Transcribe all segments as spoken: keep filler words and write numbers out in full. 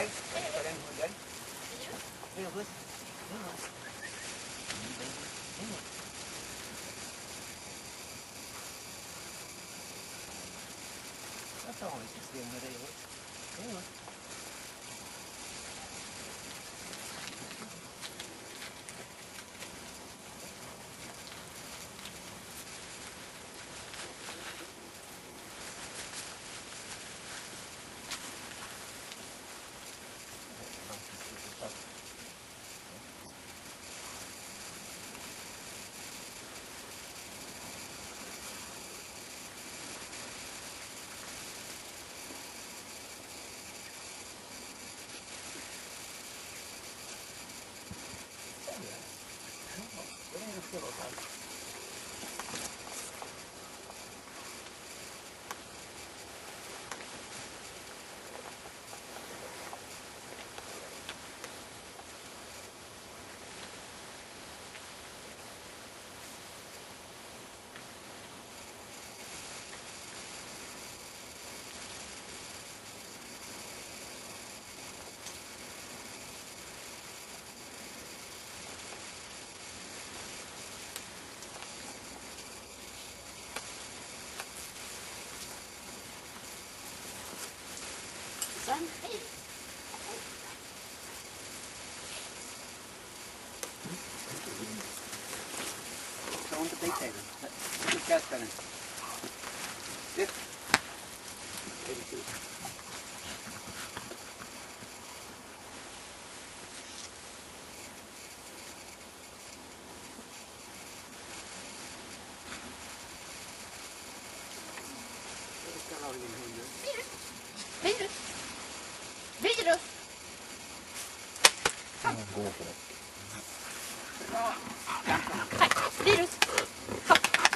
đây. Ở đây ngồi đây. Đây là vứt. That's always just being with it. Anyway. Son, hey. Zo te beet even. Niet kerstpennen. Dit. Even toe. Videre. Videre. Gå for det. Hei, virus. Kom.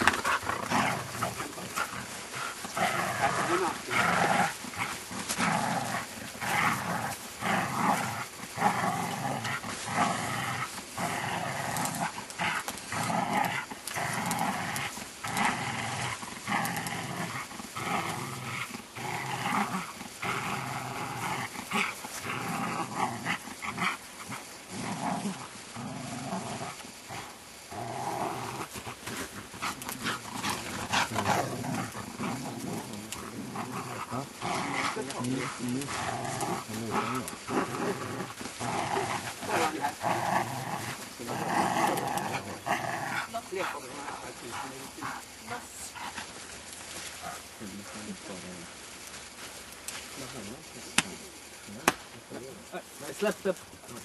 Släpp, släpp.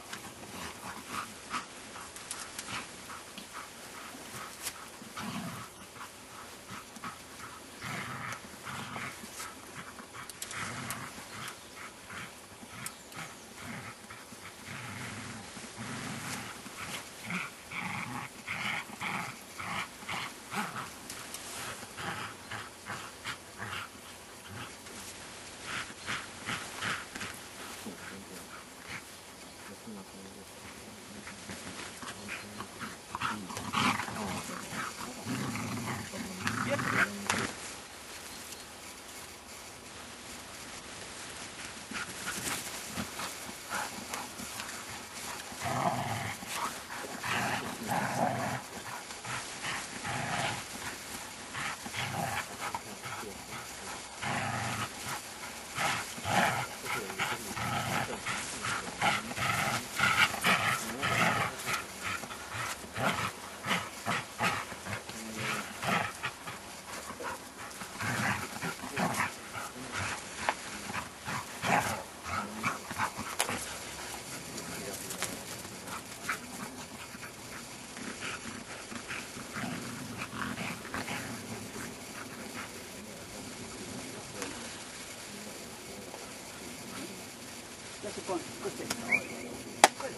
Adesso con così. Quello.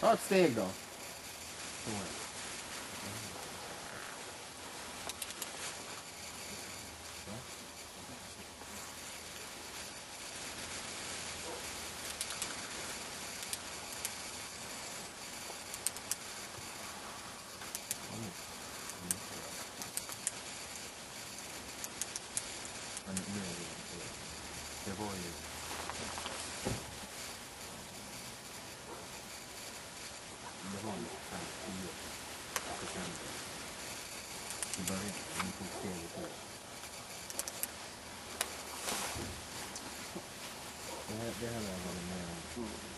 Ta ett steg då. Så. Det var ju... Det var ju fem tio sekunder. I början, vi tog steget ut. Det här, det här har jag varit med om.